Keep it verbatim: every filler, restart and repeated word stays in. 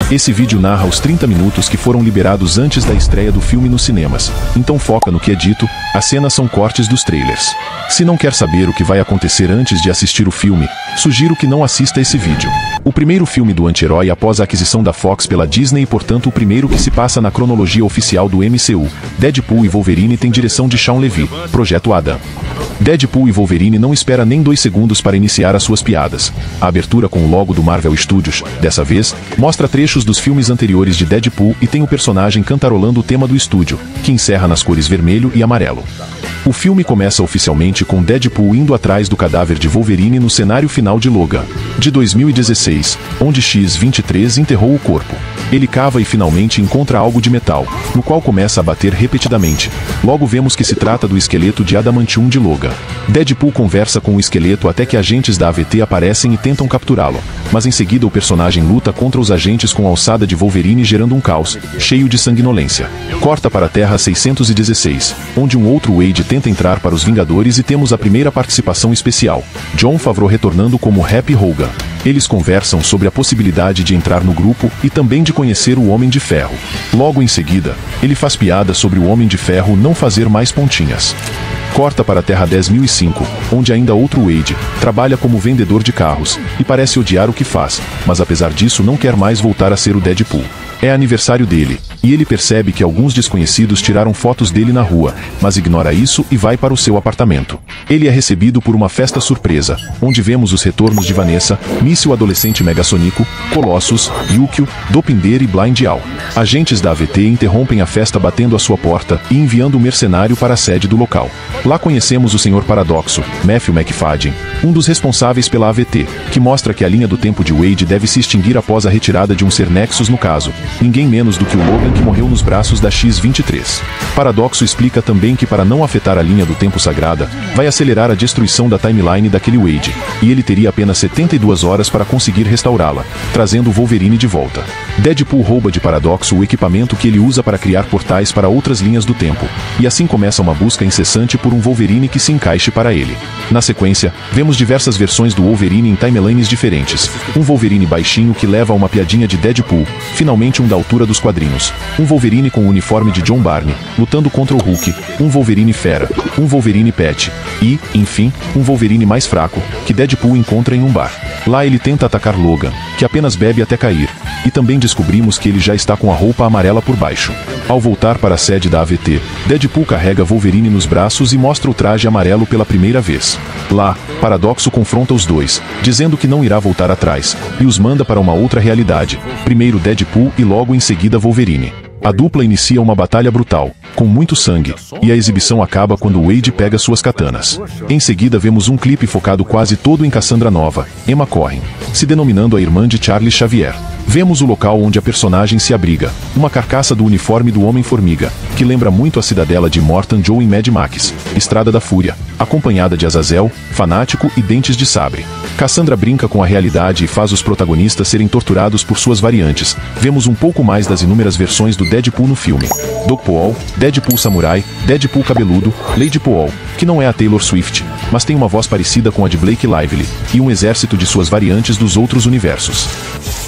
Esse vídeo narra os trinta minutos que foram liberados antes da estreia do filme nos cinemas, então foca no que é dito, as cenas são cortes dos trailers. Se não quer saber o que vai acontecer antes de assistir o filme, sugiro que não assista esse vídeo. O primeiro filme do anti-herói após a aquisição da Fox pela Disney e portanto o primeiro que se passa na cronologia oficial do M C U, Deadpool e Wolverine tem direção de Shawn Levy, Projeto Adam. Deadpool e Wolverine não espera nem dois segundos para iniciar as suas piadas. A abertura com o logo do Marvel Studios, dessa vez, mostra trechos dos filmes anteriores de Deadpool e tem o personagem cantarolando o tema do estúdio, que encerra nas cores vermelho e amarelo. O filme começa oficialmente com Deadpool indo atrás do cadáver de Wolverine no cenário final de Logan, de dois mil e dezesseis, onde X vinte e três enterrou o corpo. Ele cava e finalmente encontra algo de metal, no qual começa a bater repetidamente. Logo vemos que se trata do esqueleto de Adamantium de Logan. Deadpool conversa com o esqueleto até que agentes da A V T aparecem e tentam capturá-lo, mas em seguida o personagem luta contra os agentes com a alçada de Wolverine gerando um caos, cheio de sanguinolência. Corta para a Terra seiscentos e dezesseis, onde um outro Wade tenta entrar para os Vingadores e temos a primeira participação especial, Jon Favreau retornando como Happy Hogan. Eles conversam sobre a possibilidade de entrar no grupo e também de conhecer o Homem de Ferro. Logo em seguida, ele faz piada sobre o Homem de Ferro não fazer mais pontinhas. Corta para a Terra dez mil e cinco, onde ainda outro Wade trabalha como vendedor de carros e parece odiar o que faz, mas apesar disso não quer mais voltar a ser o Deadpool. É aniversário dele, e ele percebe que alguns desconhecidos tiraram fotos dele na rua, mas ignora isso e vai para o seu apartamento. Ele é recebido por uma festa surpresa, onde vemos os retornos de Vanessa, Míssil Adolescente Megasônico, Colossus, Yukio, Dopinder e Blind Al. Agentes da A V T interrompem a festa batendo à sua porta e enviando um mercenário para a sede do local. Lá conhecemos o senhor Paradoxo, Matthew McFadden, um dos responsáveis pela A V T, que mostra que a linha do tempo de Wade deve se extinguir após a retirada de um ser Nexus no caso, ninguém menos do que o Logan que morreu nos braços da X vinte e três. Paradoxo explica também que para não afetar a linha do tempo sagrada, vai acelerar a destruição da timeline daquele Wade, e ele teria apenas setenta e duas horas para conseguir restaurá-la, trazendo o Wolverine de volta. Deadpool rouba de Paradoxo o equipamento que ele usa para criar portais para outras linhas do tempo, e assim começa uma busca incessante por um Wolverine que se encaixe para ele. Na sequência, vemos diversas versões do Wolverine em timelines diferentes. Um Wolverine baixinho que leva a uma piadinha de Deadpool, finalmente um da altura dos quadrinhos. Um Wolverine com o uniforme de John Barney, lutando contra o Hulk. Um Wolverine fera. Um Wolverine pet. E, enfim, um Wolverine mais fraco, que Deadpool encontra em um bar. Lá ele tenta atacar Logan, que apenas bebe até cair. E também descobrimos que ele já está com a roupa amarela por baixo. Ao voltar para a sede da A V T, Deadpool carrega Wolverine nos braços e mostra o traje amarelo pela primeira vez. Lá, Paradoxo confronta os dois, dizendo que não irá voltar atrás, e os manda para uma outra realidade. Primeiro Deadpool e logo em seguida Wolverine. A dupla inicia uma batalha brutal, com muito sangue, e a exibição acaba quando Wade pega suas katanas. Em seguida vemos um clipe focado quase todo em Cassandra Nova, Emma Corrin, se denominando a irmã de Charlie Xavier. Vemos o local onde a personagem se abriga, uma carcaça do uniforme do Homem-Formiga, que lembra muito a cidadela de Morton Joe em Mad Max, Estrada da Fúria, acompanhada de Azazel, Fanático e Dentes de Sabre. Cassandra brinca com a realidade e faz os protagonistas serem torturados por suas variantes. Vemos um pouco mais das inúmeras versões do Deadpool no filme. Doug Paul, Deadpool Samurai, Deadpool Cabeludo, Lady Paul, que não é a Taylor Swift, mas tem uma voz parecida com a de Blake Lively, e um exército de suas variantes dos outros universos.